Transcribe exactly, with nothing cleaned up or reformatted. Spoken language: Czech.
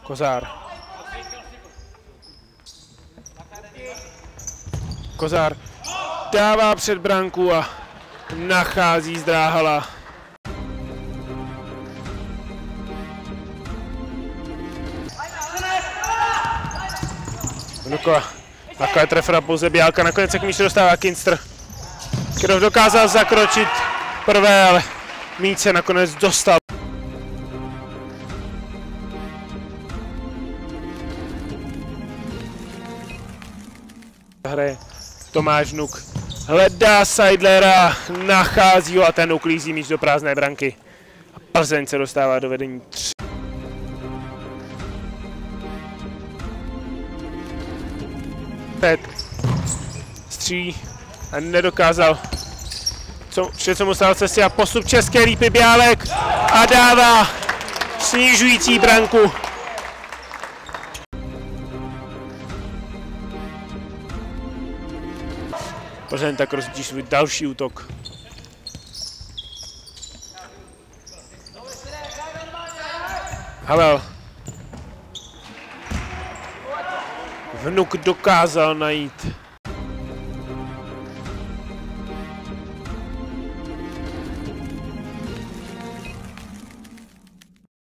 Kozár. Kozár dává před branku a nachází Zdráhala. Vnuko. Takové trefera pouze Bělka, nakonec se k míči dostává Kinster. Kirov dokázal zakročit prvé, ale míč se nakonec dostal. Hraje Tomáš Vnuk. Hledá Seidlera, nachází ho a ten uklízí míč do prázdné branky. A Plzeň se dostává do vedení tři. Pet střílí a nedokázal co, vše, co mu stalo cestě a postup České Lípy Bělek a dává snižující branku. Plzeň tak rozjíždí svůj další útok. Havel. Vnuk dokázal najít